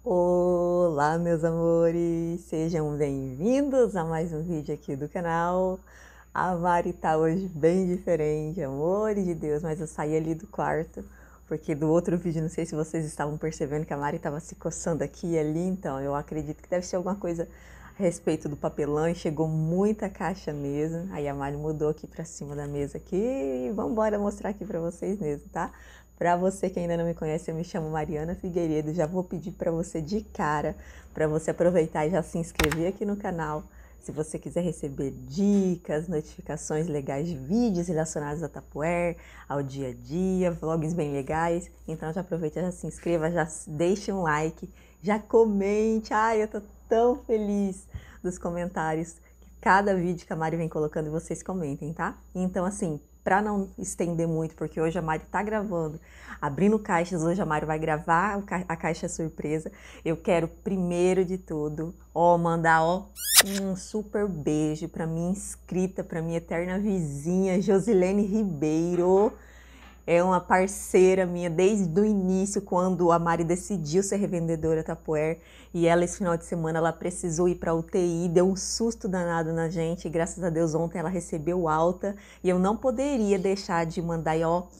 Olá, meus amores! Sejam bem-vindos a mais um vídeo aqui do canal. A Mari tá hoje bem diferente, amores de Deus, mas eu saí ali do quarto, porque do outro vídeo, não sei se vocês estavam percebendo que a Mari estava se coçando aqui e ali, então eu acredito que deve ser alguma coisa a respeito do papelão e chegou muita caixa mesmo. Aí a Mari mudou aqui pra cima da mesa aqui e vamos embora mostrar aqui pra vocês mesmo, tá? Para você que ainda não me conhece, eu me chamo Mariana Figueiredo. Já vou pedir para você de cara, para você aproveitar e já se inscrever aqui no canal. Se você quiser receber dicas, notificações legais de vídeos relacionados a Tupperware, ao dia a dia, vlogs bem legais. Então já aproveita, já se inscreva, já deixe um like, já comente. Ai, eu tô tão feliz dos comentários. Cada vídeo que a Mari vem colocando, vocês comentem, tá? Então, assim, para não estender muito, porque hoje a Mari tá gravando, abrindo caixas, hoje a Mari vai gravar a caixa surpresa. Eu quero, primeiro de tudo, mandar, um super beijo para minha inscrita, para minha eterna vizinha, Josilene Ribeiro. É uma parceira minha desde o início, quando a Mari decidiu ser revendedora Tupperware. E ela, esse final de semana, ela precisou ir para UTI, deu um susto danado na gente. E graças a Deus, ontem ela recebeu alta. E eu não poderia deixar de mandar,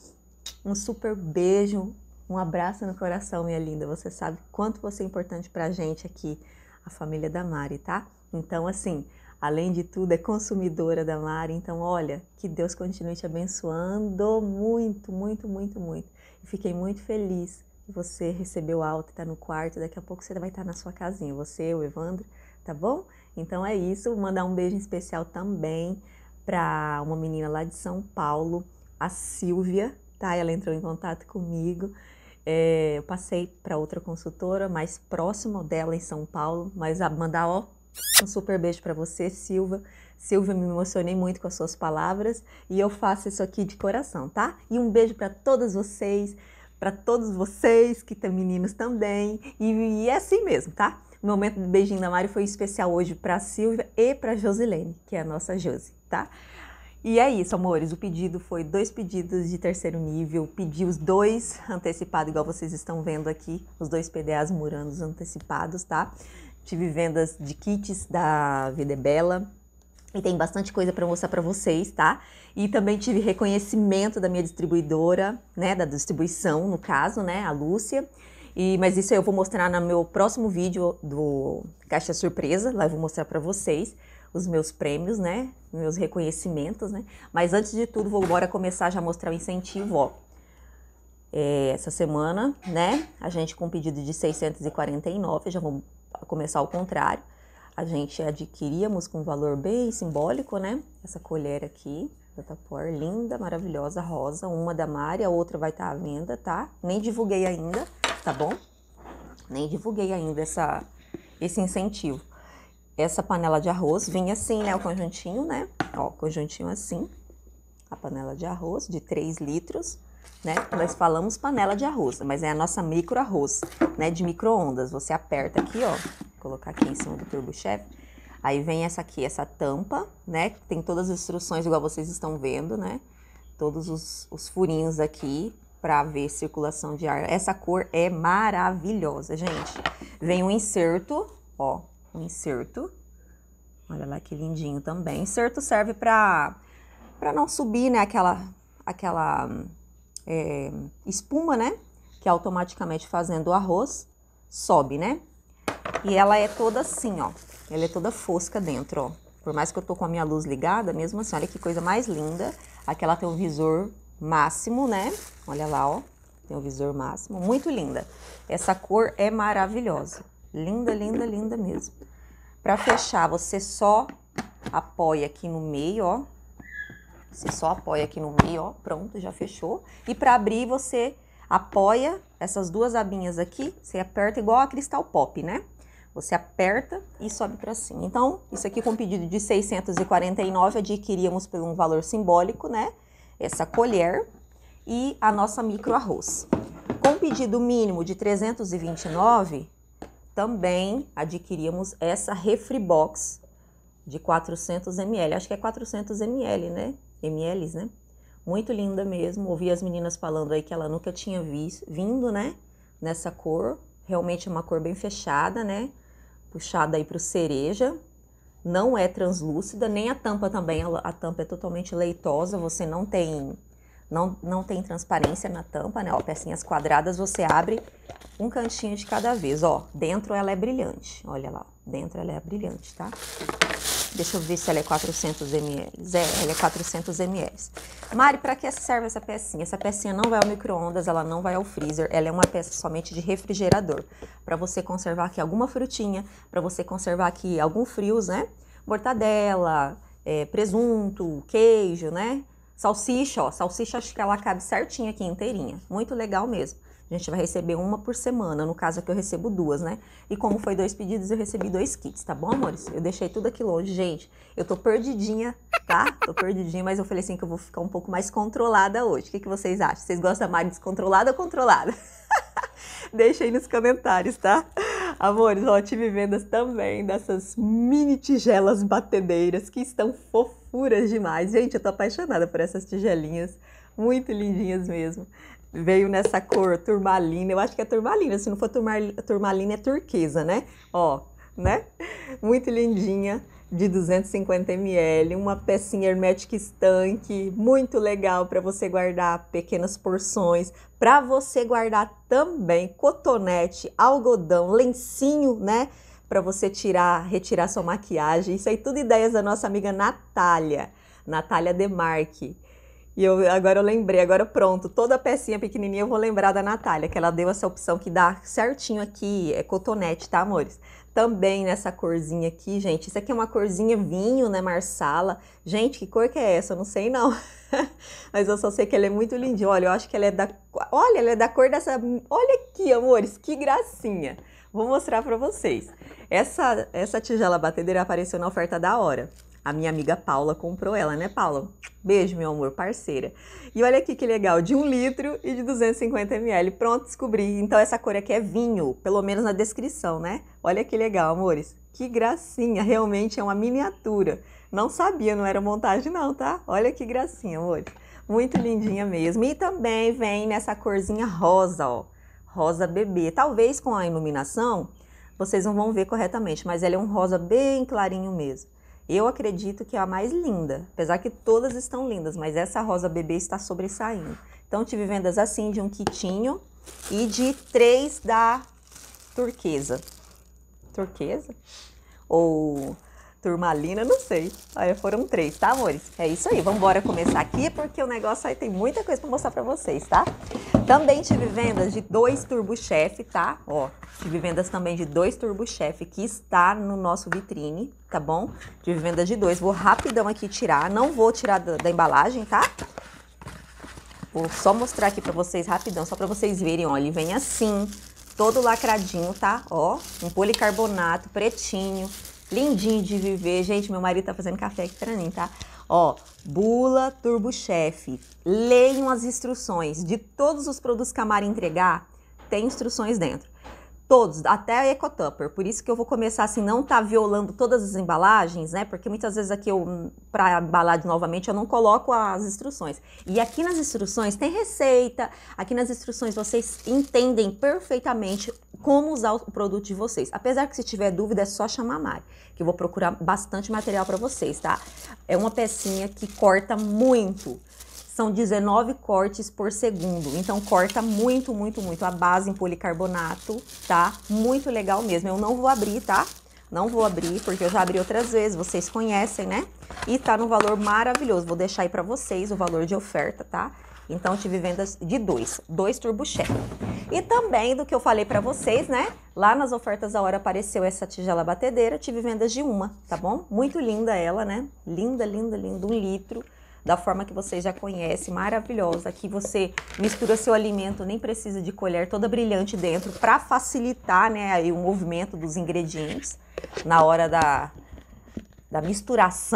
um super beijo, um abraço no coração, minha linda. Você sabe quanto você é importante pra gente aqui, a família da Mari, tá? Então, assim, além de tudo, é consumidora da Mari. Então, olha, que Deus continue te abençoando muito, muito, muito, muito. E fiquei muito feliz que você recebeu alta, está no quarto. Daqui a pouco você vai estar na sua casinha, você, o Evandro, tá bom? Então é isso. Vou mandar um beijo especial também para uma menina lá de São Paulo, a Silvia, tá? Ela entrou em contato comigo. Eu passei para outra consultora mais próximo dela em São Paulo, mas a mandar, um super beijo para você, Silvia. Silvia, me emocionei muito com as suas palavras e eu faço isso aqui de coração, tá? E um beijo para todos vocês que têm meninos também. E é assim mesmo, tá? O momento do beijinho da Mari foi especial hoje para Silvia e para Josilene, que é a nossa Josi, tá? E é isso, amores. O pedido foi 2 pedidos de terceiro nível. Pedi os 2 antecipados, igual vocês estão vendo aqui, os 2 PDAs Muranos antecipados, tá? Tive vendas de kits da Vida é Bela. E tem bastante coisa para mostrar para vocês, tá? E também tive reconhecimento da minha distribuidora, né? Da distribuição, no caso, né? A Lúcia. Mas isso eu vou mostrar no meu próximo vídeo do Caixa Surpresa. Lá eu vou mostrar para vocês os meus prêmios, né? Meus reconhecimentos, né? Mas antes de tudo, vou agora começar já a mostrar o incentivo, ó. Essa semana, né? A gente com pedido de 649, já vou começar ao contrário. A gente adquiríamos com um valor bem simbólico, né? Essa colher aqui, da Tupperware, linda, maravilhosa, rosa. Uma da Mari, a outra vai estar à venda, tá? Nem divulguei ainda, tá bom? Nem divulguei ainda esse incentivo. Essa panela de arroz vinha assim, né? O conjuntinho, né? Ó, conjuntinho assim. A panela de arroz de 3 litros, né? Nós falamos panela de arroz, mas é a nossa micro arroz, né? De micro-ondas. Você aperta aqui, ó. Vou colocar aqui em cima do Turbo Chef. Aí vem essa aqui, essa tampa, né? Tem todas as instruções, igual vocês estão vendo, né? Todos os furinhos aqui para ver circulação de ar. Essa cor é maravilhosa, gente. Vem um inserto, ó. Um inserto. Olha lá que lindinho também. Inserto serve para não subir, né, aquela espuma, né, que automaticamente fazendo o arroz sobe, né? E ela é toda assim, ó. Ela é toda fosca dentro, ó. Por mais que eu tô com a minha luz ligada, mesmo assim, olha que coisa mais linda. Aqui ela tem um visor máximo, né? Olha lá, ó. Tem um visor máximo. Muito linda. Essa cor é maravilhosa. Linda, linda, linda mesmo. Para fechar, você só apoia aqui no meio, ó. Você só apoia aqui no meio, ó. Pronto, já fechou. E para abrir, você apoia essas 2 abinhas aqui. Você aperta igual a Cristal Pop, né? Você aperta e sobe para cima. Então, isso aqui com pedido de 649, adquiríamos por um valor simbólico, né? Essa colher e a nossa micro arroz. Com pedido mínimo de 329, também adquiríamos essa Refribox de 400 ml. Acho que é 400 ml, né? ml, né? Muito linda mesmo. Ouvi as meninas falando aí que ela nunca tinha vindo, né? Nessa cor. realmente é uma cor bem fechada, né? Puxada aí pro cereja. Não é translúcida, nem a tampa também, a tampa é totalmente leitosa, você não tem transparência na tampa, né? Ó, pecinhas quadradas, você abre um cantinho de cada vez, ó. Dentro ela é brilhante, olha lá, dentro ela é brilhante, tá? Deixa eu ver se ela é 400 ml. Ela é 400 ml. Mari, para que serve essa pecinha? Essa pecinha não vai ao micro-ondas, ela não vai ao freezer, ela é uma peça somente de refrigerador. Para você conservar aqui alguma frutinha, para você conservar aqui algum frios, né? Mortadela, presunto, queijo, né? Salsicha, ó. Salsicha, acho que ela cabe certinho aqui inteirinha. Muito legal mesmo. A gente vai receber uma por semana, no caso aqui eu recebo 2, né? E como foi 2 pedidos, eu recebi 2 kits, tá bom, amores? Eu deixei tudo aqui longe, gente. Eu tô perdidinha, tá? Tô perdidinha, mas eu falei assim que eu vou ficar um pouco mais controlada hoje. O que vocês acham? Vocês gostam da Mari descontrolada ou controlada? Deixa aí nos comentários, tá? Amores, ó, tive vendas também dessas mini tigelas batedeiras que estão fofuras demais. Gente, eu tô apaixonada por essas tigelinhas, muito lindinhas mesmo. Veio nessa cor turmalina, eu acho que é turmalina, se não for turmalina é turquesa, né? Ó, né? Muito lindinha, de 250 ml, uma pecinha hermética estanque, muito legal para você guardar pequenas porções, para você guardar também cotonete, algodão, lencinho, né? Para você retirar sua maquiagem. Isso aí tudo ideias da nossa amiga Natália Demarque. E agora eu lembrei, agora pronto, toda a pecinha pequenininha eu vou lembrar da Natália, que ela deu essa opção que dá certinho aqui, é cotonete, tá, amores? Também nessa corzinha aqui, gente, isso aqui é uma corzinha vinho, né, marsala. Gente, que cor que é essa? Eu não sei não, mas eu só sei que ela é muito lindinha. Olha, eu acho que ela é ela é da cor dessa, olha aqui, amores, que gracinha. Vou mostrar pra vocês. Essa tigela batedeira apareceu na oferta da hora. A minha amiga Paula comprou ela, né, Paula? Beijo, meu amor, parceira. E olha aqui que legal, de 1 litro e de 250 ml. Pronto, descobri. Então essa cor aqui é vinho, pelo menos na descrição, né? Olha que legal, amores. Que gracinha, realmente é uma miniatura. Não sabia, não era montagem não, tá? Olha que gracinha, amores. Muito lindinha mesmo. E também vem nessa corzinha rosa, ó. Rosa bebê. Talvez com a iluminação vocês não vão ver corretamente, mas ela é um rosa bem clarinho mesmo. Eu acredito que é a mais linda, apesar que todas estão lindas, mas essa rosa bebê está sobressaindo. Então, tive vendas assim de um kitinho e de 3 da turquesa. Turquesa? Ou turmalina, não sei. Olha, foram 3, tá, amores? É isso aí, vamos embora começar aqui, porque o negócio aí tem muita coisa para mostrar para vocês, tá? Também tive vendas de 2 Turbo Chef, tá? Ó, tive vendas também de 2 Turbo Chef, que está no nosso vitrine, tá bom? Tive vendas de 2, vou rapidão aqui tirar, não vou tirar da embalagem, tá? Vou só mostrar aqui pra vocês rapidão, só pra vocês verem, ó, ele vem assim, todo lacradinho, tá? Ó, um policarbonato pretinho, lindinho de viver. Gente, meu marido tá fazendo café aqui pra mim, tá? Ó, Bula Turbo Chef. Leiam as instruções de todos os produtos que a Mari entregar, tem instruções dentro. Todos, até a Ecotupper. Por isso que eu vou começar assim, não tá violando todas as embalagens, né? Porque muitas vezes aqui pra embalar novamente, eu não coloco as instruções. E aqui nas instruções tem receita, aqui nas instruções vocês entendem perfeitamente como usar o produto de vocês. Apesar que se tiver dúvida é só chamar a Mari, que eu vou procurar bastante material para vocês, tá? É uma pecinha que corta muito. São 19 cortes por segundo, então corta muito, muito, muito. A base em policarbonato, tá? Muito legal mesmo. Eu não vou abrir, tá? Não vou abrir, porque eu já abri outras vezes, vocês conhecem, né? E tá no valor maravilhoso. Vou deixar aí pra vocês o valor de oferta, tá? Então, tive vendas de 2 Turbo Chef. E também do que eu falei pra vocês, né? Lá nas ofertas da hora apareceu essa tigela batedeira, tive vendas de uma, tá bom? Muito linda ela, né? Linda, linda, linda, 1 litro. Da forma que vocês já conhecem, maravilhosa. Aqui você mistura seu alimento, nem precisa de colher toda brilhante dentro, para facilitar, né, aí o movimento dos ingredientes na hora da misturação,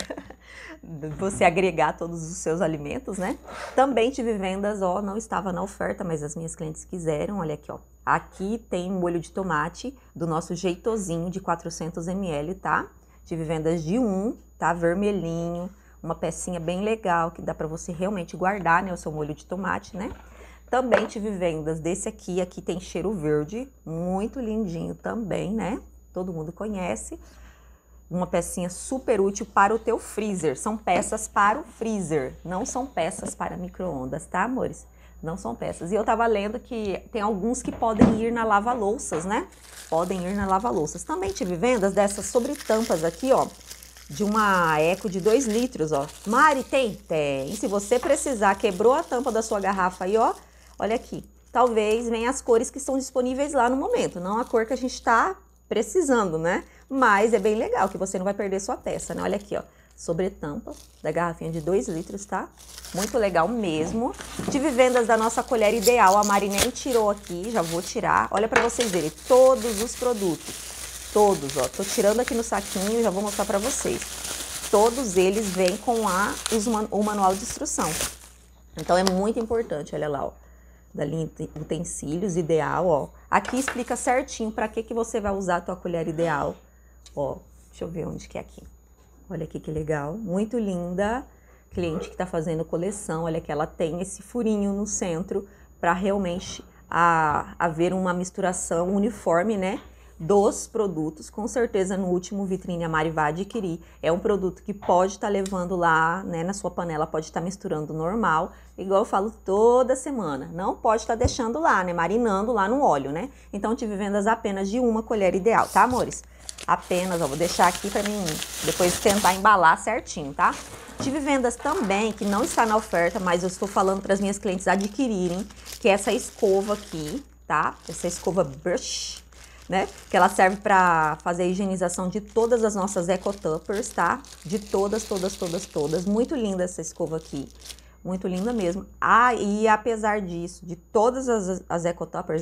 você agregar todos os seus alimentos, né? Também tive vendas, ó, não estava na oferta, mas as minhas clientes quiseram, olha aqui, ó. Aqui tem molho de tomate do nosso jeitosinho de 400 ml, tá? Tive vendas de 1, tá? Vermelhinho. Uma pecinha bem legal, que dá pra você realmente guardar, né, o seu molho de tomate, né? Também tive vendas desse aqui. Aqui tem cheiro verde, muito lindinho também, né? Todo mundo conhece. Uma pecinha super útil para o teu freezer. São peças para o freezer, não são peças para micro-ondas, tá, amores? Não são peças. E eu tava lendo que tem alguns que podem ir na lava-louças, né? Podem ir na lava-louças. Também tive vendas dessas sobre tampas aqui, ó. De uma Eco de 2 litros, ó. Mari, tem? Tem. Se você precisar, quebrou a tampa da sua garrafa aí, ó. Olha aqui. Talvez venha as cores que estão disponíveis lá no momento. Não a cor que a gente tá precisando, né? Mas é bem legal, que você não vai perder sua peça, né? Olha aqui, ó. Sobre tampa da garrafinha de 2 litros, tá? Muito legal mesmo. Tive vendas da nossa colher ideal. A Mari nem tirou aqui, já vou tirar. Olha pra vocês verem, todos os produtos. Todos, ó. Tô tirando aqui no saquinho e já vou mostrar pra vocês. Todos eles vêm com o manual de instrução. Então é muito importante, olha lá, ó. Da linha utensílios ideal, ó. Aqui explica certinho pra que você vai usar a tua colher ideal. Ó, deixa eu ver onde que é aqui. Olha aqui que legal, muito linda. Cliente que tá fazendo coleção, olha que ela tem esse furinho no centro para realmente haver uma misturação uniforme, né? Dos produtos. Com certeza no último vitrine a Mari vai adquirir. É um produto que pode estar levando lá, né, na sua panela, pode estar misturando normal, igual eu falo toda semana. Não pode estar deixando lá, né, marinando lá no óleo, né? Então tive vendas apenas de uma colher ideal, tá, amores? Apenas, ó, vou deixar aqui para mim depois tentar embalar certinho, tá? Tive vendas também, que não está na oferta, mas eu estou falando para as minhas clientes adquirirem, que é essa escova aqui, tá? Essa escova brush, né? Que ela serve para fazer a higienização de todas as nossas ecotuppers, tá? De todas. Muito linda essa escova aqui. Muito linda mesmo. Ah, e apesar disso, de todas as ecotuppers,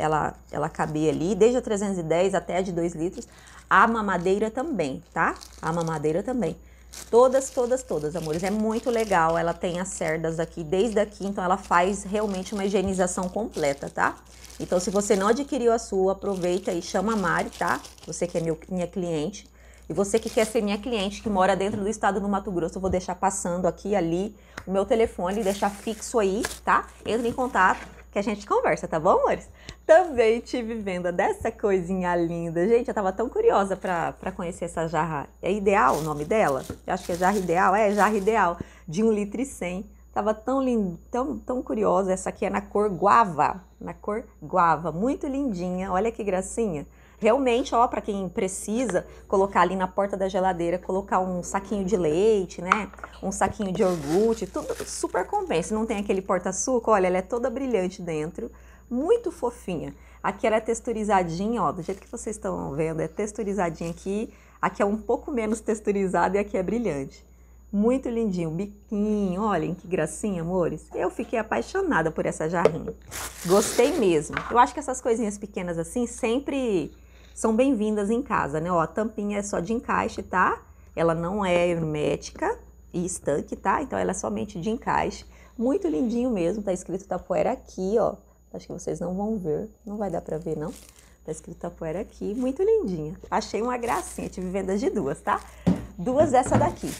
ela cabia ali, desde a 310 até a de 2 litros, a mamadeira também, tá? A mamadeira também. Todas, amores. É muito legal. Ela tem as cerdas aqui, desde aqui, então ela faz realmente uma higienização completa, tá? Então, se você não adquiriu a sua, aproveita e chama a Mari, tá? Você que é minha cliente. E você que quer ser minha cliente, que mora dentro do estado do Mato Grosso, eu vou deixar passando aqui, ali, o meu telefone, deixar fixo aí, tá? Entre em contato que a gente conversa, tá bom, amores? Também tive venda dessa coisinha linda. Gente, eu tava tão curiosa pra conhecer essa jarra. É Ideal o nome dela? Eu acho que é Jarra Ideal. É, Jarra Ideal, de 1 litro e 100. Tava tão linda, tão curiosa. Essa aqui é na cor guava. Na cor guava. Muito lindinha. Olha que gracinha. Realmente, ó, para quem precisa colocar ali na porta da geladeira, colocar um saquinho de leite, né? Um saquinho de iogurte, tudo super compensa. Não tem aquele porta-suco, olha, ela é toda brilhante dentro, muito fofinha. Aqui ela é texturizadinha, ó, do jeito que vocês estão vendo, é texturizadinha aqui. Aqui é um pouco menos texturizada e aqui é brilhante. Muito lindinho, biquinho, olhem que gracinha, amores. Eu fiquei apaixonada por essa jarrinha. Gostei mesmo. Eu acho que essas coisinhas pequenas assim sempre são bem-vindas em casa, né? Ó, a tampinha é só de encaixe, tá? Ela não é hermética e estanque, tá? Então ela é somente de encaixe. Muito lindinho mesmo, tá escrito Tapoera aqui, ó. Acho que vocês não vão ver, não vai dar pra ver, não. Tá escrito Tapoera aqui, muito lindinha. Achei uma gracinha, tive vendas de duas, tá? Duas dessa daqui.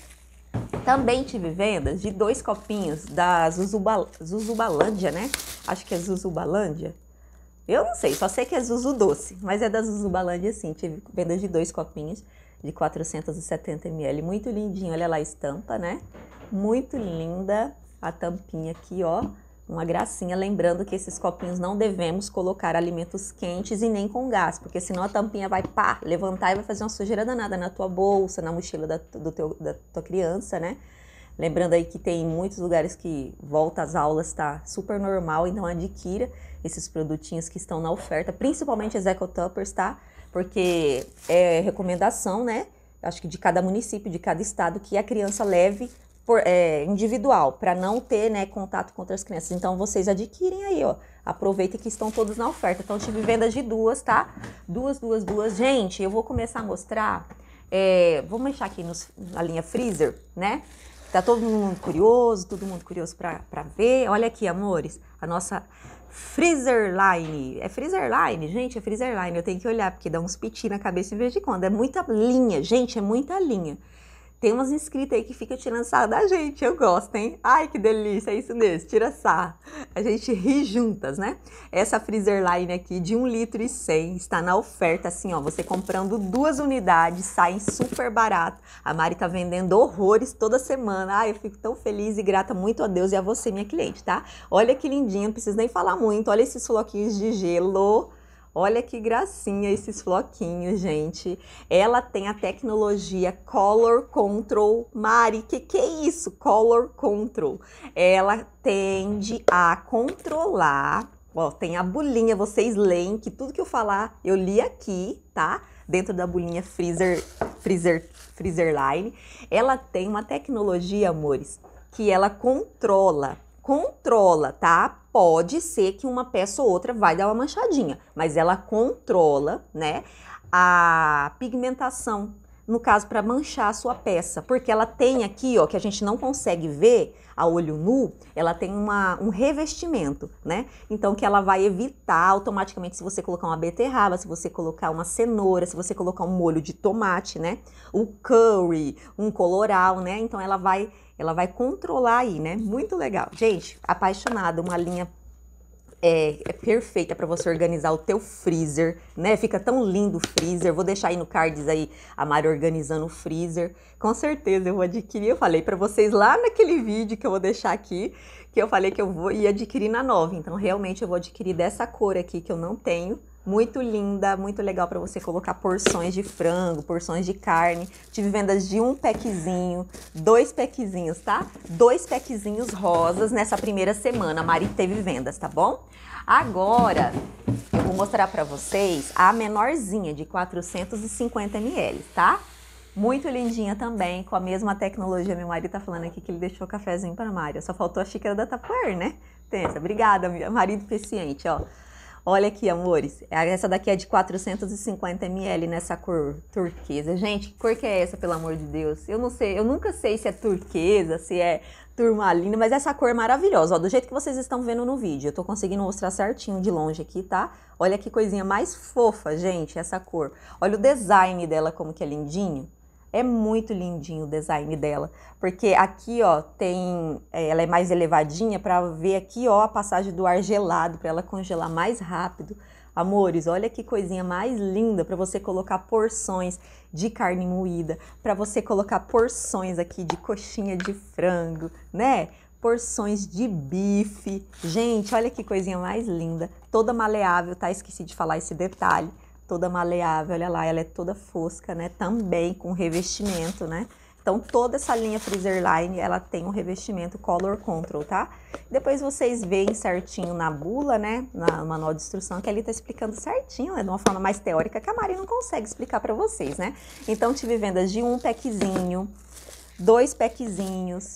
Também tive vendas de 2 copinhos da Zuzubalândia, né? Acho que é Zuzubalândia. Eu não sei, só sei que é Zuzu Doce, mas é da Zuzubalândia sim. Tive vendas de 2 copinhos de 470 ml. Muito lindinho, olha lá a estampa, né? Muito linda a tampinha aqui, ó. Uma gracinha, lembrando que esses copinhos não devemos colocar alimentos quentes e nem com gás, porque senão a tampinha vai pá, levantar e vai fazer uma sujeira danada na tua bolsa, na mochila da tua criança, né? Lembrando aí que tem muitos lugares que volta às aulas, tá super normal, então adquira esses produtinhos que estão na oferta, principalmente as ecotuppers, tá? Porque é recomendação, né? Acho que de cada município, de cada estado, que a criança leve individual, para não ter, né, contato com outras crianças. Então, vocês adquirem aí, ó. Aproveitem que estão todos na oferta. Então, tive vendas de duas, tá? Duas. Gente, eu vou começar a mostrar. Vou mexer aqui na linha freezer, né? Tá todo mundo curioso para ver. Olha aqui, amores, a nossa Freezer Line. É Freezer Line, gente, é Freezer Line. Eu tenho que olhar, porque dá uns piti na cabeça em vez de quando. É muita linha, gente, é muita linha. Tem umas inscritas aí que ficam tirando sarro da gente, eu gosto, hein? Ai, que delícia, é isso mesmo, tira sarro. A gente ri juntas, né? Essa freezer line aqui de 1,1 litro está na oferta, assim, ó, você comprando 2 unidades, saem super barato. A Mari tá vendendo horrores toda semana. Ai, eu fico tão feliz e grata muito a Deus e a você, minha cliente, tá? Olha que lindinho, não preciso nem falar muito, olha esses floquinhos de gelo. Olha que gracinha esses floquinhos, gente. Ela tem a tecnologia Color Control. Mari, que é isso? Color Control. Ela tende a controlar. Ó, tem a bolinha, vocês leem que tudo que eu falar, eu li aqui, tá? Dentro da bolinha Freezer Line. Ela tem uma tecnologia, amores, que ela controla, tá? Pode ser que uma peça ou outra vai dar uma manchadinha, mas ela controla, né, a pigmentação, no caso, para manchar a sua peça, porque ela tem aqui, ó, que a gente não consegue ver a olho nu, ela tem um revestimento, né? Então, que ela vai evitar automaticamente se você colocar uma beterraba, se você colocar uma cenoura, se você colocar um molho de tomate, né? O curry, um coloral, né? Então, ela vai controlar aí, né? Muito legal. Gente, apaixonada, uma linha é perfeita para você organizar o teu freezer, né? Fica tão lindo o freezer. Vou deixar aí no cards aí a Mari organizando o freezer. Com certeza eu vou adquirir. Eu falei para vocês lá naquele vídeo que eu vou deixar aqui, que eu falei que eu ia adquirir na nova. Então, realmente eu vou adquirir dessa cor aqui que eu não tenho. Muito linda, muito legal para você colocar porções de frango, porções de carne. Tive vendas de 1 packzinho, 2 packzinhos, tá? 2 packzinhos rosas nessa primeira semana. A Mari teve vendas, tá bom? Agora, eu vou mostrar para vocês a menorzinha de 450 ml, tá? Muito lindinha também, com a mesma tecnologia. Meu marido tá falando aqui que ele deixou o cafezinho para a Mari. Só faltou a xícara da Tupperware, né? Pensa, obrigada, marido eficiente, ó. Olha aqui, amores, essa daqui é de 450 ml nessa cor turquesa. Gente, que cor que é essa, pelo amor de Deus? Eu não sei, eu nunca sei se é turquesa, se é turmalina, mas essa cor é maravilhosa, ó, do jeito que vocês estão vendo no vídeo. Eu tô conseguindo mostrar certinho de longe aqui, tá? Olha que coisinha mais fofa, gente, essa cor. Olha o design dela como que é lindinho. É muito lindinho o design dela, porque aqui, ó, ela é mais elevadinha para ver aqui, ó, a passagem do ar gelado, para ela congelar mais rápido. Amores, olha que coisinha mais linda para você colocar porções de carne moída, para você colocar porções aqui de coxinha de frango, né? Porções de bife. Gente, olha que coisinha mais linda, toda maleável, tá? Esqueci de falar esse detalhe. Toda maleável, olha lá, ela é toda fosca, né? Também com revestimento, né? Então, toda essa linha Freezer Line, ela tem um revestimento Color Control, tá? Depois vocês veem certinho na bula, né? No manual de instrução, que ali tá explicando certinho, né? De uma forma mais teórica, que a Mari não consegue explicar pra vocês, né? Então, tive vendas de 1 packzinho, 2 packzinhos,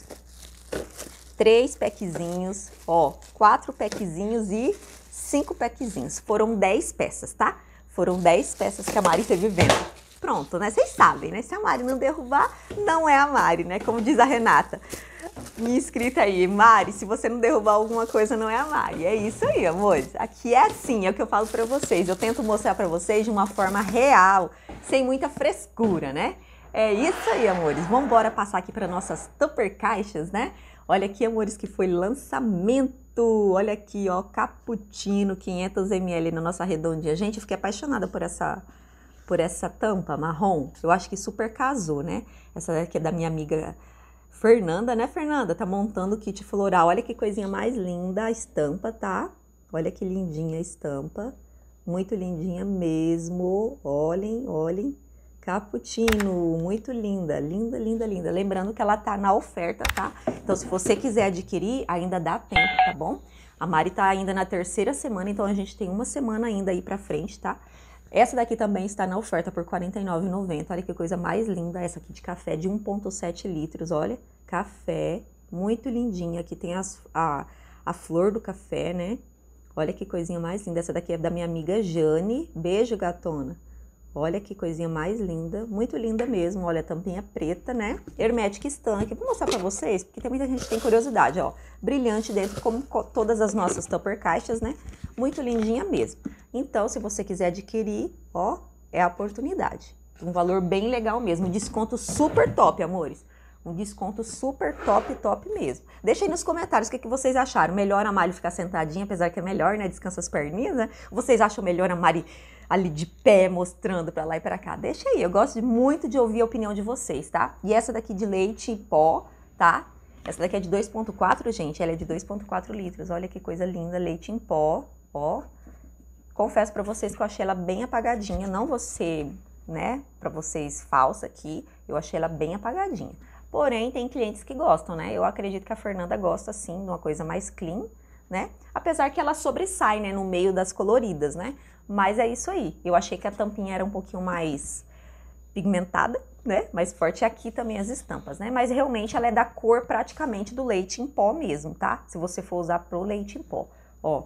3 packzinhos, ó, 4 packzinhos e 5 packzinhos. Foram 10 peças, tá? Foram 10 peças que a Mari teve venda. Pronto, né? Vocês sabem, né? Se a Mari não derrubar, não é a Mari, né? Como diz a Renata, minha inscrita aí. Mari, se você não derrubar alguma coisa, não é a Mari. É isso aí, amores. Aqui é assim, é o que eu falo pra vocês. Eu tento mostrar pra vocês de uma forma real, sem muita frescura, né? É isso aí, amores. Vamos embora passar aqui para nossas Tupper caixas, né? Olha aqui, amores, que foi lançamento. Olha aqui, ó, cappuccino, 500 ml na nossa redondinha. Gente, eu fiquei apaixonada por essa tampa marrom. Eu acho que super casou, né? Essa daqui é da minha amiga Fernanda, né, Fernanda? Tá montando o kit floral. Olha que coisinha mais linda a estampa, tá? Olha que lindinha a estampa. Muito lindinha mesmo. Olhem, olhem. Cappuccino, muito linda, linda, linda, linda. Lembrando que ela tá na oferta, tá? Então, se você quiser adquirir, ainda dá tempo, tá bom? A Mari tá ainda na 3ª semana, então a gente tem uma semana ainda aí pra frente, tá? Essa daqui também está na oferta por R$ 49,90. Olha que coisa mais linda, essa aqui de café de 1,7 litros, olha. Café, muito lindinha. Aqui tem a flor do café, né? Olha que coisinha mais linda. Essa daqui é da minha amiga Jane. Beijo, gatona. Olha que coisinha mais linda, muito linda mesmo. Olha a tampinha preta, né? Hermética estanque. Vou mostrar pra vocês, porque tem muita gente que tem curiosidade, ó. Brilhante dentro, como todas as nossas Tupper caixas, né? Muito lindinha mesmo. Então, se você quiser adquirir, ó, é a oportunidade. Um valor bem legal mesmo. Um desconto super top, amores. Um desconto super top, top mesmo. Deixa aí nos comentários o que vocês acharam. Melhor a Mari ficar sentadinha, apesar que é melhor, né? Descansa as perninhas, né? Vocês acham melhor a Mari ali de pé, mostrando pra lá e pra cá? Deixa aí, eu gosto muito de ouvir a opinião de vocês, tá? E essa daqui de leite em pó, tá? Essa daqui é de 2,4, gente. Ela é de 2,4 litros. Olha que coisa linda, leite em pó, ó. Confesso pra vocês que eu achei ela bem apagadinha. Não vou ser, né, pra vocês falsa aqui. Eu achei ela bem apagadinha. Porém, tem clientes que gostam, né? Eu acredito que a Fernanda gosta, sim, de uma coisa mais clean, né? Apesar que ela sobressai, né, no meio das coloridas, né? Mas é isso aí. Eu achei que a tampinha era um pouquinho mais pigmentada, né? Mais forte. Aqui também as estampas, né? Mas realmente ela é da cor praticamente do leite em pó mesmo, tá? Se você for usar pro leite em pó. Ó,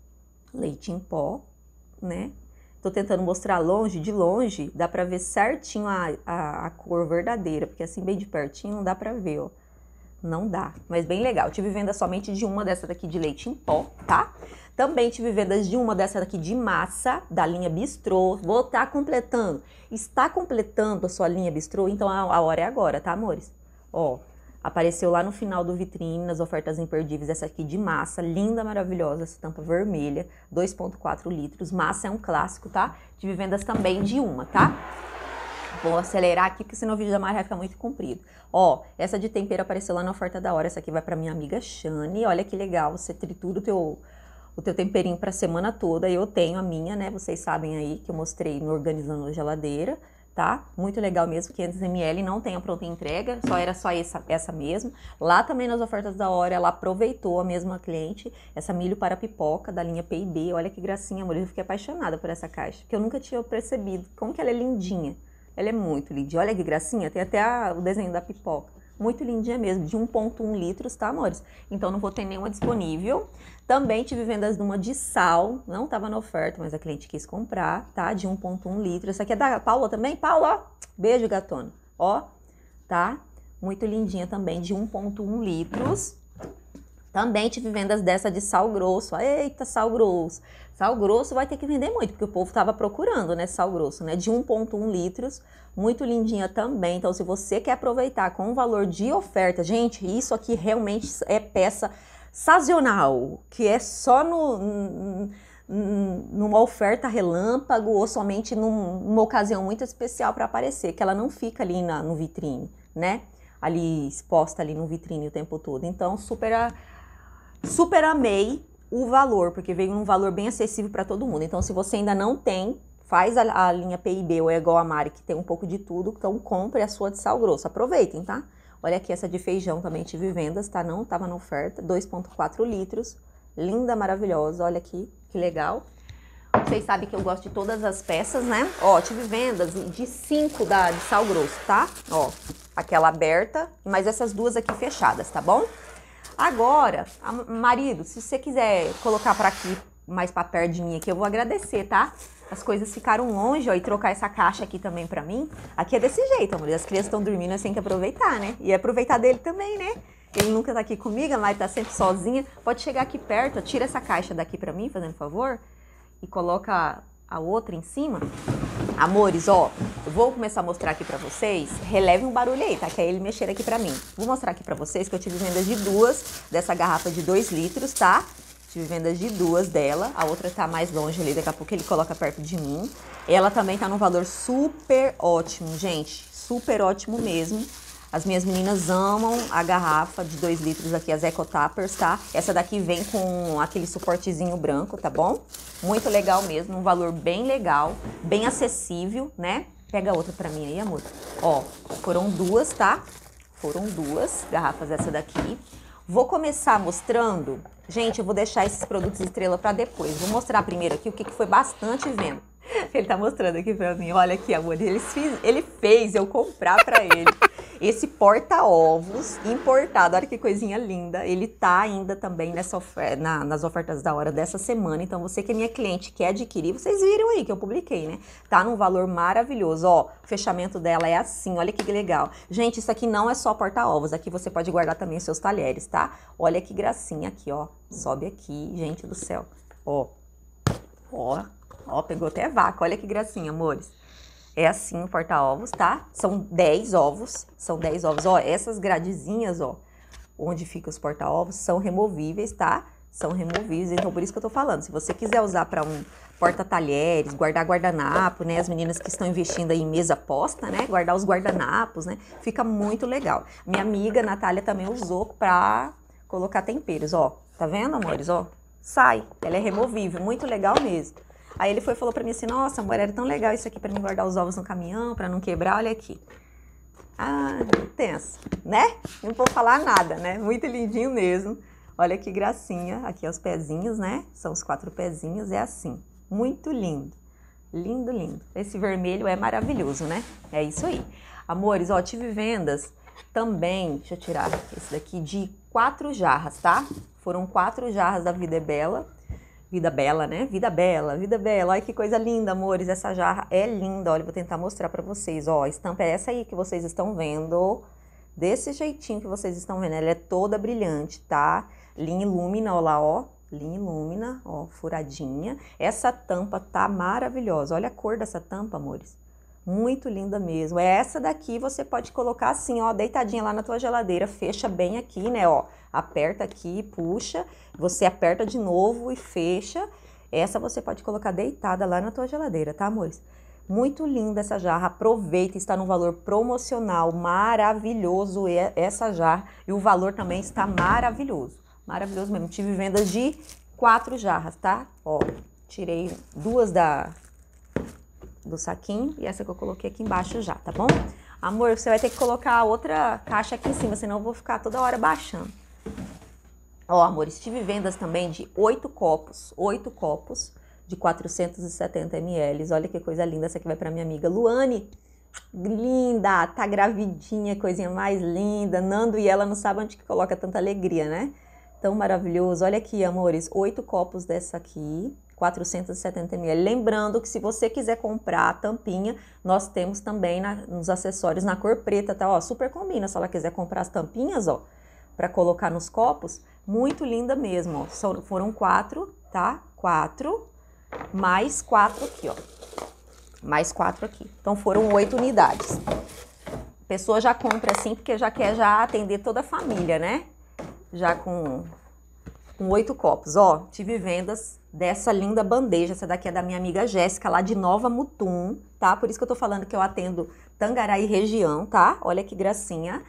leite em pó, né? Tô tentando mostrar longe, de longe, dá pra ver certinho a cor verdadeira, porque assim bem de pertinho não dá pra ver, ó. Não dá, mas bem legal. Tive venda somente de uma dessa daqui de leite em pó, tá? Também tive vendas de uma dessa daqui de massa, da linha Bistrô. Vou estar completando. Está completando a sua linha Bistrô? Então a hora é agora, tá, amores? Ó, apareceu lá no final do vitrine, nas ofertas imperdíveis, essa aqui de massa, linda, maravilhosa, essa tampa vermelha, 2,4 litros. Massa é um clássico, tá? Tive vendas também de uma, tá? Vou acelerar aqui, porque senão o vídeo da Mari vai ficar muito comprido. Ó, essa de tempero apareceu lá na oferta da hora. Essa aqui vai pra minha amiga Shane. Olha que legal, você tritura o teu temperinho pra semana toda. Eu tenho a minha, né? Vocês sabem aí que eu mostrei no Organizando a Geladeira, tá? Muito legal mesmo, 500 ml, não tem a pronta entrega, era só essa mesmo. Lá também nas ofertas da hora, ela aproveitou, a mesma cliente, essa milho para pipoca da linha P&B. Olha que gracinha, amor, eu fiquei apaixonada por essa caixa, porque eu nunca tinha percebido como que ela é lindinha. Ela é muito lindinha, olha que gracinha, tem até o desenho da pipoca. Muito lindinha mesmo, de 1,1 litros, tá, amores? Então não vou ter nenhuma disponível. Também tive vendas de uma de sal, não tava na oferta, mas a cliente quis comprar, tá? De 1,1 litros. Essa aqui é da Paula também? Paula, ó, beijo, gatona. Ó, tá? Muito lindinha também, de 1,1 litros. Também tive vendas dessa de sal grosso. Eita, sal grosso. Sal grosso vai ter que vender muito, porque o povo tava procurando, né, sal grosso, né? De 1,1 litros, muito lindinha também. Então, se você quer aproveitar com o valor de oferta, gente, isso aqui realmente é peça sazonal, que é só numa oferta relâmpago ou somente numa ocasião muito especial para aparecer, que ela não fica ali no vitrine, né? Ali exposta ali no vitrine o tempo todo. Então, super amei o valor, porque veio num valor bem acessível para todo mundo. Então, se você ainda não tem, faz a linha P&B ou é igual a Mari, que tem um pouco de tudo, então compre a sua de sal grosso. Aproveitem, tá? Olha aqui essa de feijão, também tive vendas, tá? Não tava na oferta, 2,4 litros. Linda, maravilhosa, olha aqui, que legal. Vocês sabem que eu gosto de todas as peças, né? Ó, tive vendas de 5 de sal grosso, tá? Ó, aquela aberta, mas essas duas aqui fechadas, tá bom? Agora, marido, se você quiser colocar pra aqui, mais pra perto de mim aqui, eu vou agradecer, tá? As coisas ficaram longe, ó, e trocar essa caixa aqui também pra mim. Aqui é desse jeito, amor, as crianças estão dormindo, assim, tem que aproveitar, né? E aproveitar dele também, né? Ele nunca tá aqui comigo, a Mari tá sempre sozinha. Pode chegar aqui perto, ó, tira essa caixa daqui pra mim, fazendo favor, e coloca a outra em cima. Amores, ó, eu vou começar a mostrar aqui pra vocês, releve um barulho aí, tá? Que é ele mexer aqui pra mim. Vou mostrar aqui pra vocês que eu tive vendas de duas dessa garrafa de 2 litros, tá? Tive vendas de duas dela, a outra tá mais longe ali, daqui a pouco ele coloca perto de mim. Ela também tá num valor super ótimo, gente, super ótimo mesmo. As minhas meninas amam a garrafa de 2 litros aqui, as Eco Tappers, tá? Essa daqui vem com aquele suportezinho branco, tá bom? Muito legal mesmo, um valor bem legal, bem acessível, né? Pega outra pra mim aí, amor. Ó, foram duas, tá? Foram duas garrafas essa daqui. Vou começar mostrando... Gente, eu vou deixar esses produtos estrela pra depois. Vou mostrar primeiro aqui o que foi bastante venda. Ele tá mostrando aqui pra mim. Olha aqui, amor. Ele fez eu comprar pra ele esse porta-ovos importado. Olha que coisinha linda. Ele tá ainda também nas ofertas da hora dessa semana. Então, você que é minha cliente, quer adquirir, vocês viram aí que eu publiquei, né? Tá num valor maravilhoso. Ó, o fechamento dela é assim. Olha que legal. Gente, isso aqui não é só porta-ovos. Aqui você pode guardar também os seus talheres, tá? Olha que gracinha aqui, ó. Sobe aqui, gente do céu. Ó. Ó. Ó, pegou até vaca, olha que gracinha, amores. É assim o porta-ovos, tá? São 10 ovos, ó, essas gradezinhas, ó, onde fica os porta-ovos, são removíveis, tá? São removíveis, então por isso que eu tô falando. Se você quiser usar para um porta-talheres, guardar guardanapo, né? As meninas que estão investindo aí em mesa posta, né? Guardar os guardanapos, né? Fica muito legal. Minha amiga Natália também usou pra colocar temperos, ó. Tá vendo, amores, ó? Sai, ela é removível, muito legal mesmo. Aí ele falou pra mim assim, nossa, amor, era tão legal isso aqui pra mim guardar os ovos no caminhão, pra não quebrar, olha aqui. Ah, tenso, né? Não vou falar nada, né? Muito lindinho mesmo. Olha que gracinha, aqui é os pezinhos, né? São os 4 pezinhos, é assim. Muito lindo, lindo, lindo. Esse vermelho é maravilhoso, né? É isso aí. Amores, ó, tive vendas também, deixa eu tirar esse daqui, de 4 jarras, tá? Foram 4 jarras da Vida é Bela. Vida Bela, né? Vida Bela, Vida Bela. Olha que coisa linda, amores. Essa jarra é linda. Olha, vou tentar mostrar pra vocês. Ó, a estampa é essa aí que vocês estão vendo. Desse jeitinho que vocês estão vendo. Ela é toda brilhante, tá? Linha Illumina, ó lá, ó. Linha Illumina, ó, furadinha. Essa tampa tá maravilhosa. Olha a cor dessa tampa, amores. Muito linda mesmo. Essa daqui você pode colocar assim, ó, deitadinha lá na tua geladeira. Fecha bem aqui, né, ó. Aperta aqui, puxa. Você aperta de novo e fecha. Essa você pode colocar deitada lá na tua geladeira, tá, amores? Muito linda essa jarra. Aproveita, está no valor promocional. Maravilhoso essa jarra. E o valor também está maravilhoso. Maravilhoso mesmo. Tive vendas de 4 jarras, tá? Ó, tirei 2 do saquinho e essa que eu coloquei aqui embaixo já, tá bom? Amor, você vai ter que colocar a outra caixa aqui em cima, senão eu vou ficar toda hora baixando. Ó, amores, tive vendas também de 8 copos de 470 ml. Olha que coisa linda, essa aqui vai pra minha amiga Luane. Linda, tá gravidinha, coisinha mais linda. Nando e ela não sabem onde que coloca tanta alegria, né? Tão maravilhoso. Olha aqui, amores, 8 copos dessa aqui, 470 ml. Lembrando que se você quiser comprar a tampinha, nós temos também nos acessórios na cor preta, tá? Ó, super combina se ela quiser comprar as tampinhas, ó, pra colocar nos copos. Muito linda mesmo, ó. Foram 4, tá? 4, mais 4 aqui, ó. Mais 4 aqui. Então foram 8 unidades. A pessoa já compra assim porque já quer já atender toda a família, né? Já com 8 copos, ó, tive vendas dessa linda bandeja, essa daqui é da minha amiga Jéssica, lá de Nova Mutum, tá? Por isso que eu tô falando que eu atendo Tangará e região, tá? Olha que gracinha,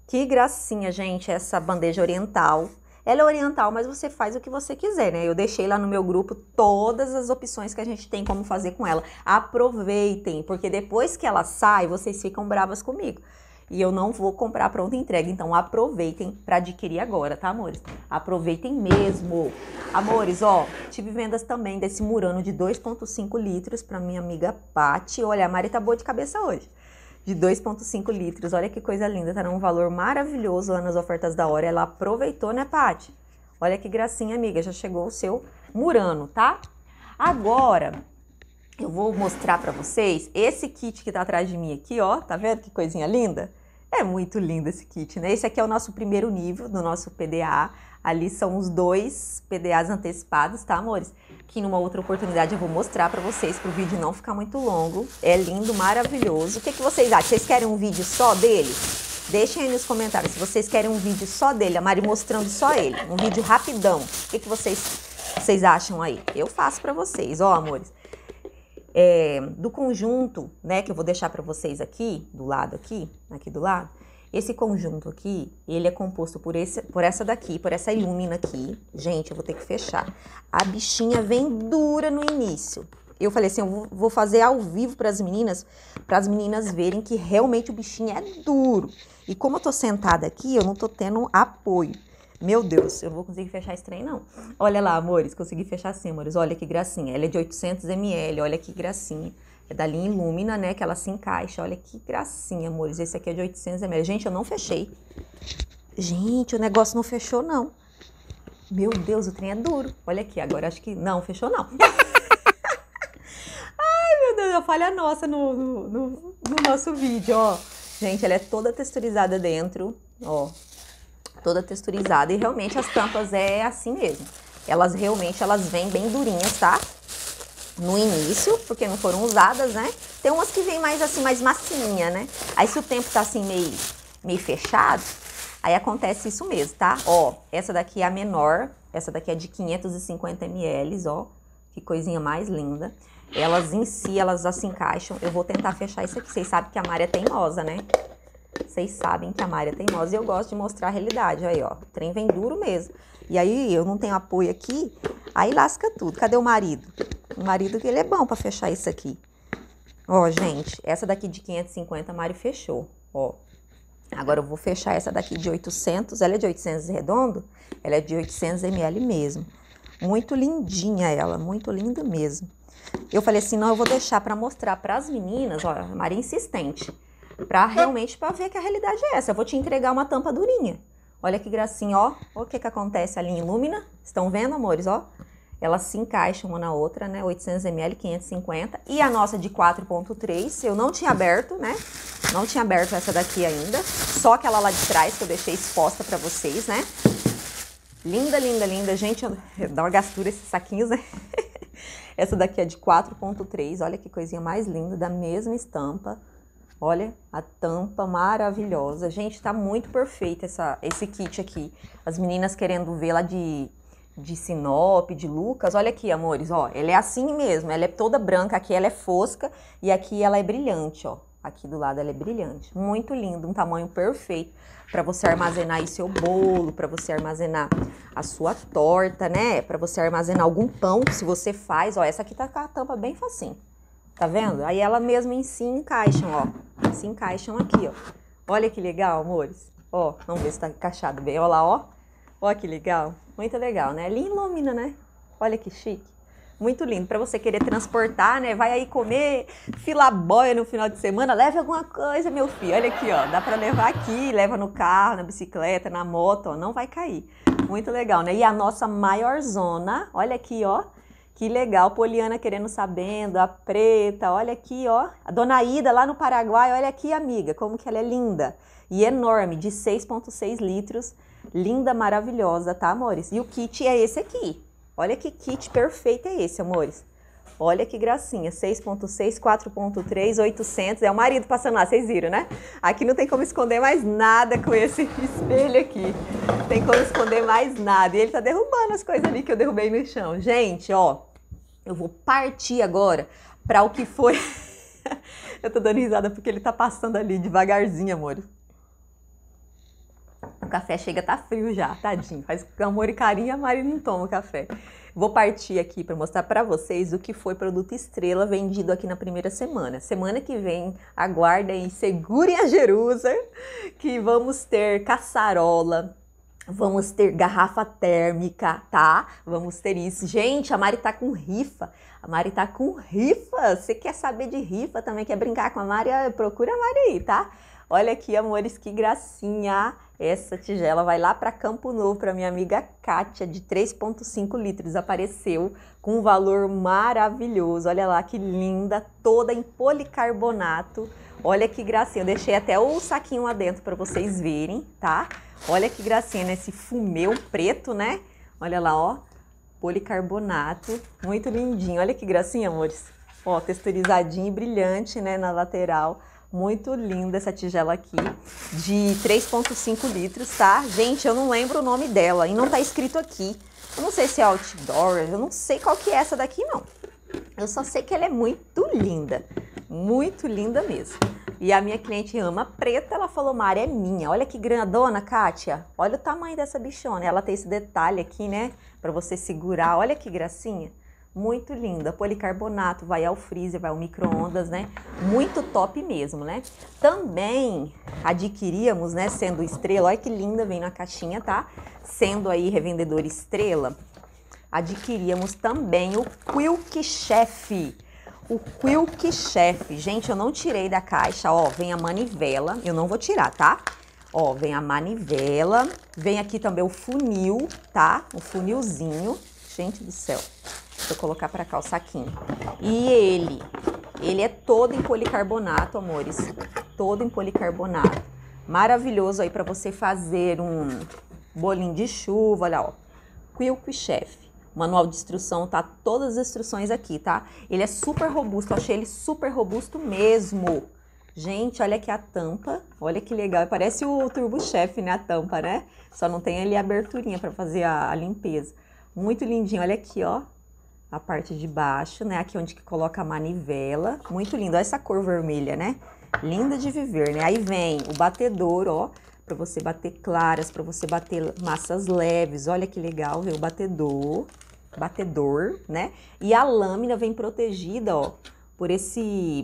gente, essa bandeja oriental. Ela é oriental, mas você faz o que você quiser, né? Eu deixei lá no meu grupo todas as opções que a gente tem como fazer com ela. Aproveitem, porque depois que ela sai, vocês ficam bravas comigo. E eu não vou comprar pronta entrega, então aproveitem para adquirir agora, tá, amores? Aproveitem mesmo. Amores, ó, tive vendas também desse Murano de 2,5 litros para minha amiga Paty. Olha, a Mari tá boa de cabeça hoje. De 2,5 litros, olha que coisa linda, tá num valor maravilhoso lá nas ofertas da hora. Ela aproveitou, né, Paty? Olha que gracinha, amiga, já chegou o seu Murano, tá? Agora, eu vou mostrar pra vocês esse kit que tá atrás de mim aqui, ó. Tá vendo que coisinha linda? É muito lindo esse kit, né? Esse aqui é o nosso primeiro nível do nosso PDA. Ali são os 2 PDAs antecipados, tá, amores? Que numa outra oportunidade eu vou mostrar pra vocês, pro vídeo não ficar muito longo. É lindo, maravilhoso. O que vocês acham? Vocês querem um vídeo só dele? Deixem aí nos comentários se vocês querem um vídeo só dele, a Mari mostrando só ele. Um vídeo rapidão. O que vocês acham aí? Eu faço pra vocês, ó, amores. Do conjunto, né, que eu vou deixar para vocês aqui do lado, aqui do lado, esse conjunto aqui, ele é composto por essa daqui, por essa Illumina aqui. Gente, eu vou ter que fechar. A bichinha vem dura no início. Eu falei assim, eu vou fazer ao vivo para as meninas verem que realmente o bichinho é duro. E como eu tô sentada aqui, eu não tô tendo apoio. Meu Deus, eu não vou conseguir fechar esse trem, não. Olha lá, amores, consegui fechar assim, amores. Olha que gracinha. Ela é de 800 ml, olha que gracinha. É da linha Illumina, né, que ela se encaixa. Olha que gracinha, amores. Esse aqui é de 800 ml. Gente, eu não fechei. Gente, o negócio não fechou, não. Meu Deus, o trem é duro. Olha aqui, agora acho que... Não, fechou, não. Ai, meu Deus, a falha nossa no nosso vídeo, ó. Gente, ela é toda texturizada dentro, ó. Toda texturizada, e realmente as tampas é assim mesmo. Elas realmente, elas vêm bem durinhas, tá? no início, porque não foram usadas, né? Tem umas que vem mais assim, mais massinha, né? Aí se o tempo tá assim meio fechado, aí acontece isso mesmo, tá? Ó, essa daqui é a menor, essa daqui é de 550 ml, ó. Que coisinha mais linda. Elas em si, elas já se encaixam. Eu vou tentar fechar isso aqui. Vocês sabem que a Mari é teimosa, né? Vocês sabem que a Mari é teimosa e eu gosto de mostrar a realidade. Aí, ó, o trem vem duro mesmo. E aí, eu não tenho apoio aqui, aí lasca tudo. Cadê o marido? O marido, ele é bom pra fechar isso aqui. Ó, gente, essa daqui de 550 a Mari fechou, ó. Agora eu vou fechar essa daqui de 800, ela é de 800 redondo, ela é de 800 ml mesmo. Muito lindinha ela, muito linda mesmo. Eu falei assim, não, eu vou deixar pra mostrar pras meninas, ó, a Mari é insistente, realmente pra ver que a realidade é essa. Eu vou te entregar uma tampa durinha. Olha que gracinha, ó, o que que acontece ali em Lumina, estão vendo, amores, ó? Elas se encaixam uma na outra, né? 800 ml, 550. E a nossa de 4.3, eu não tinha aberto, né? Não tinha aberto essa daqui ainda. Só aquela lá de trás que eu deixei exposta pra vocês, né? Linda, linda, linda. Gente, dá uma gastura esses saquinhos, né? Essa daqui é de 4.3. Olha que coisinha mais linda, da mesma estampa. Olha a tampa maravilhosa. Gente, tá muito perfeito esse kit aqui. As meninas querendo ver lá de Sinop, de Lucas. Olha aqui, amores, ó. Ela é assim mesmo. Ela é toda branca. Aqui ela é fosca e aqui ela é brilhante, ó. Aqui do lado ela é brilhante. Muito lindo, um tamanho perfeito para você armazenar aí seu bolo, para você armazenar a sua torta, né? Para você armazenar algum pão, se você faz. Ó, essa aqui tá com a tampa bem facinho. Tá vendo? Aí ela mesma em si encaixam, ó. Se encaixam aqui, ó. Olha que legal, amores. Ó, vamos ver se tá encaixado bem. Olha lá, ó. Ó que legal. Muito legal, né? Ali ilumina, né? Olha que chique. Muito lindo. Pra você querer transportar, né? Vai aí comer filabóia no final de semana. Leve alguma coisa, meu filho. Olha aqui, ó. Dá pra levar aqui. Leva no carro, na bicicleta, na moto, ó. Não vai cair. Muito legal, né? E a nossa maior zona. Olha aqui, ó. Que legal, Poliana querendo sabendo, a preta, olha aqui, ó. A Dona Ida lá no Paraguai, olha aqui, amiga, como que ela é linda. E enorme, de 6,6 litros. Linda, maravilhosa, tá, amores? E o kit é esse aqui. Olha que kit perfeito é esse, amores. Olha que gracinha, 6,6, 4,3, 800. É o marido passando lá, vocês viram, né? Aqui não tem como esconder mais nada com esse espelho aqui. Tem como esconder mais nada. E ele tá derrubando as coisas ali que eu derrubei no chão. Gente, ó, eu vou partir agora para o que foi... Eu tô dando risada porque ele tá passando ali devagarzinho, amor. O café chega, tá frio já, tadinho. Faz com amor e carinho, a Mari não toma o café. Vou partir aqui para mostrar para vocês o que foi produto estrela vendido aqui na primeira semana. Semana que vem, aguardem, segurem a Jerusa, que vamos ter caçarola, vamos ter garrafa térmica, tá? Vamos ter isso. Gente, a Mari tá com rifa. A Mari tá com rifa. Você quer saber de rifa também, quer brincar com a Mari? Procura a Mari aí, tá? Olha aqui, amores, que gracinha. Essa tigela vai lá para Campo Novo, para minha amiga Kátia, de 3,5 litros. Apareceu com um valor maravilhoso. Olha lá que linda, toda em policarbonato. Olha que gracinha. Eu deixei até o saquinho lá dentro para vocês verem, tá? Olha que gracinha nesse fumê preto, né? Olha lá, ó. Policarbonato. Muito lindinho. Olha que gracinha, amores. Ó, texturizadinho e brilhante, né, na lateral. Muito linda essa tigela aqui, de 3,5 litros, tá? Gente, eu não lembro o nome dela e não tá escrito aqui. Eu não sei se é outdoor, eu não sei qual que é essa daqui, não. Eu só sei que ela é muito linda mesmo. E a minha cliente ama preta, ela falou, Mari, é minha. Olha que grandona, Kátia. Olha o tamanho dessa bichona. Ela tem esse detalhe aqui, né, pra você segurar. Olha que gracinha. Muito linda, policarbonato, vai ao freezer, vai ao micro-ondas, né? Muito top mesmo, né? Também adquiríamos, né, sendo Estrela, olha que linda, vem na caixinha, tá? Sendo aí revendedor Estrela, adquiríamos também o Quilk Chef. O Quilk Chef, gente, eu não tirei da caixa, ó, vem a manivela, eu não vou tirar, tá? Ó, vem a manivela, vem aqui também o funil, tá? O funilzinho, gente do céu. Deixa eu colocar para cá o saquinho. E ele é todo em policarbonato, amores. Todo em policarbonato. Maravilhoso aí para você fazer um bolinho de chuva, olha, ó. Quilk Chef. O manual de instrução tá todas as instruções aqui, tá? Ele é super robusto, eu achei ele super robusto mesmo. Gente, olha aqui a tampa, olha que legal, parece o Turbo Chef, né, a tampa, né? Só não tem ali a aberturinha para fazer a limpeza. Muito lindinho, olha aqui, ó, a parte de baixo, né? Aqui onde que coloca a manivela, muito lindo, olha essa cor vermelha, né? Linda de viver, né? Aí vem o batedor, ó, para você bater claras, para você bater massas leves, olha que legal, vem o batedor, né? E a lâmina vem protegida, ó, por esse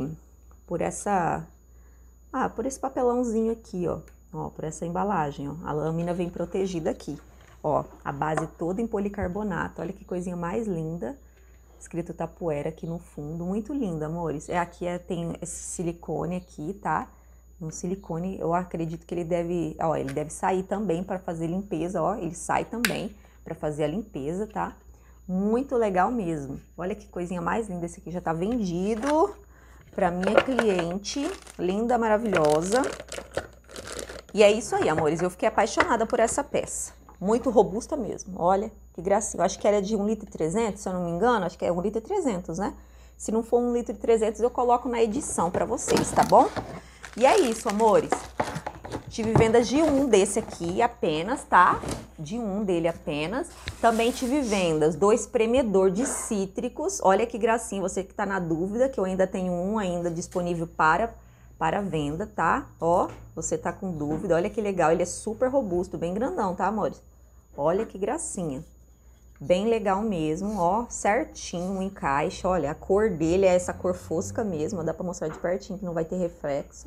papelãozinho aqui, ó, por essa embalagem, ó. A lâmina vem protegida aqui, ó, a base toda em policarbonato, olha que coisinha mais linda. Escrito Tapuera aqui no fundo, muito linda, amores. Aqui tem esse silicone aqui, tá? Um silicone, eu acredito que ele deve sair também para fazer limpeza, ó. Ele sai também para fazer a limpeza, tá? Muito legal mesmo. Olha que coisinha mais linda, esse aqui já tá vendido para minha cliente, linda, maravilhosa. E é isso aí, amores, eu fiquei apaixonada por essa peça. Muito robusta mesmo, olha que gracinha. Eu acho que ela é de 1,3 litro, se eu não me engano, acho que é 1,3 litro, né? Se não for 1,3 litro, eu coloco na edição para vocês, tá bom? E é isso, amores. Tive vendas de um desse aqui apenas, tá? De um dele apenas. Também tive vendas do espremedor de cítricos. Olha que gracinha, você que tá na dúvida, que eu ainda tenho um ainda disponível para venda, tá? Ó, você tá com dúvida, olha que legal. Ele é super robusto, bem grandão, tá, amores? Olha que gracinha. Bem legal mesmo, ó, certinho o encaixe. Olha, a cor dele é essa cor fosca mesmo, dá pra mostrar de pertinho que não vai ter reflexo.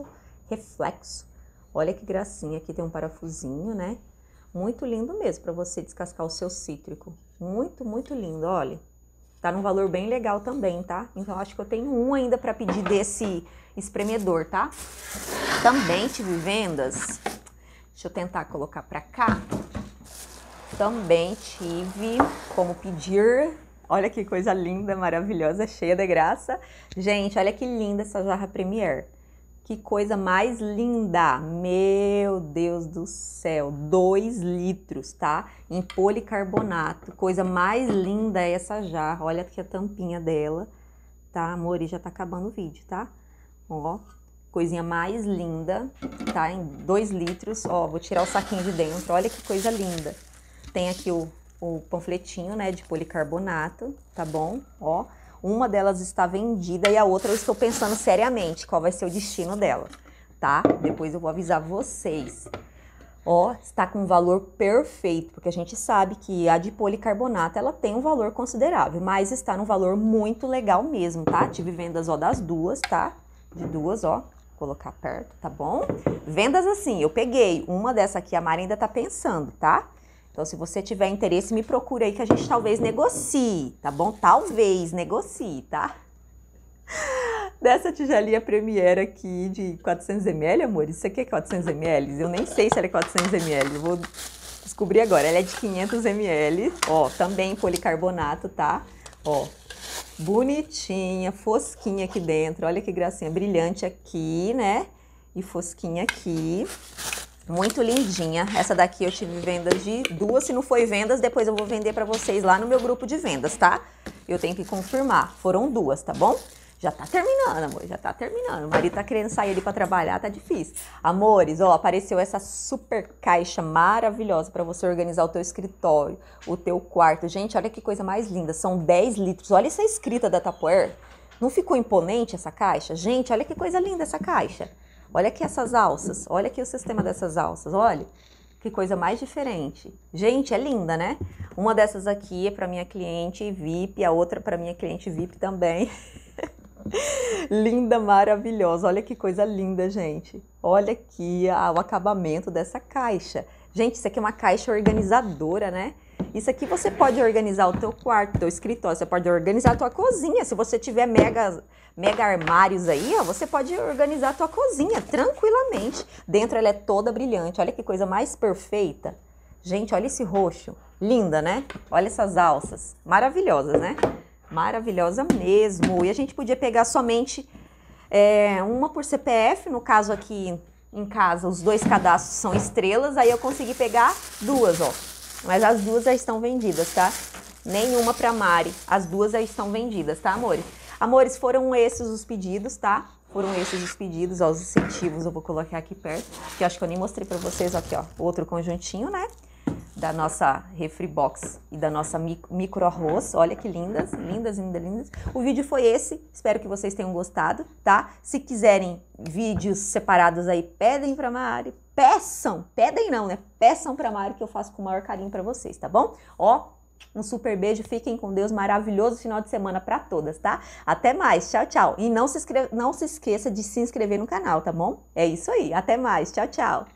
Olha que gracinha, aqui tem um parafusinho, né? Muito lindo mesmo para você descascar o seu cítrico. Muito, muito lindo, olha. Tá num valor bem legal também, tá? Então, acho que eu tenho um ainda para pedir desse espremedor, tá? Também tive vendas. Deixa eu tentar colocar para cá. Também tive como pedir. Olha que coisa linda, maravilhosa, cheia de graça. Gente, olha que linda essa jarra Premier. Que coisa mais linda! Meu Deus do céu! 2 litros, tá? Em policarbonato. Coisa mais linda é essa jarra. Olha aqui a tampinha dela, tá, amor? E já tá acabando o vídeo, tá? Ó, coisinha mais linda, tá? Em 2 litros. Ó, vou tirar o saquinho de dentro. Olha que coisa linda. Tem aqui o panfletinho, né, de policarbonato, tá bom? Ó. Uma delas está vendida e a outra eu estou pensando seriamente qual vai ser o destino dela, tá? Depois eu vou avisar vocês. Ó, está com um valor perfeito, porque a gente sabe que a de policarbonato, ela tem um valor considerável, mas está num valor muito legal mesmo, tá? Tive vendas, ó, das duas, tá? De duas, ó, vou colocar perto, tá bom? Vendas assim, eu peguei uma dessa aqui, a Mari ainda tá pensando, tá? Então, se você tiver interesse, me procura aí que a gente talvez negocie, tá bom? Talvez negocie, tá? Dessa tigelinha Premier aqui de 400 ml, amor. Isso aqui é 400 ml? Eu nem sei se ela é 400 ml. Eu vou descobrir agora. Ela é de 500 ml. Ó, também policarbonato, tá? Ó, bonitinha, fosquinha aqui dentro. Olha que gracinha. Brilhante aqui, né? E fosquinha aqui. Muito lindinha. Essa daqui eu tive vendas de duas. Se não foi vendas, depois eu vou vender pra vocês lá no meu grupo de vendas, tá? Eu tenho que confirmar. Foram duas, tá bom? Já tá terminando, amor. Já tá terminando. O marido tá querendo sair ali pra trabalhar, tá difícil. Amores, ó, apareceu essa super caixa maravilhosa pra você organizar o teu escritório, o teu quarto. Gente, olha que coisa mais linda. São 10 litros. Olha essa escrita da Tupperware. Não ficou imponente essa caixa? Gente, olha que coisa linda essa caixa. Olha aqui essas alças, olha aqui o sistema dessas alças, olha. Que coisa mais diferente. Gente, é linda, né? Uma dessas aqui é para minha cliente VIP, a outra para minha cliente VIP também. Linda, maravilhosa. Olha que coisa linda, gente. Olha aqui o acabamento dessa caixa. Gente, isso aqui é uma caixa organizadora, né? Isso aqui você pode organizar o teu quarto, teu escritório, você pode organizar a tua cozinha. Se você tiver mega armários aí, ó, você pode organizar a tua cozinha tranquilamente. Dentro ela é toda brilhante, olha que coisa mais perfeita. Gente, olha esse roxo, linda, né? Olha essas alças, maravilhosas, né? Maravilhosa mesmo. E a gente podia pegar somente uma por CPF, no caso aqui em casa, os 2 cadastros são estrelas, aí eu consegui pegar 2, ó. Mas as 2 já estão vendidas, tá? nenhuma pra Mari. As duas já estão vendidas, tá, amores? Amores, foram esses os pedidos, tá? Foram esses os pedidos, ó, os incentivos, eu vou colocar aqui perto, que eu acho que eu nem mostrei pra vocês, aqui, ó, outro conjuntinho, né? Da nossa Refri Box e da nossa micro arroz. Olha que lindas, lindas, lindas, lindas. O vídeo foi esse, espero que vocês tenham gostado, tá? Se quiserem vídeos separados aí, pedem pra Mari, pedem não, né? Peçam pra Mari que eu faço com o maior carinho pra vocês, tá bom? Ó, um super beijo, fiquem com Deus, maravilhoso final de semana pra todas, tá? Até mais, tchau, tchau. E não se esqueça de se inscrever no canal, tá bom? É isso aí, até mais, tchau, tchau.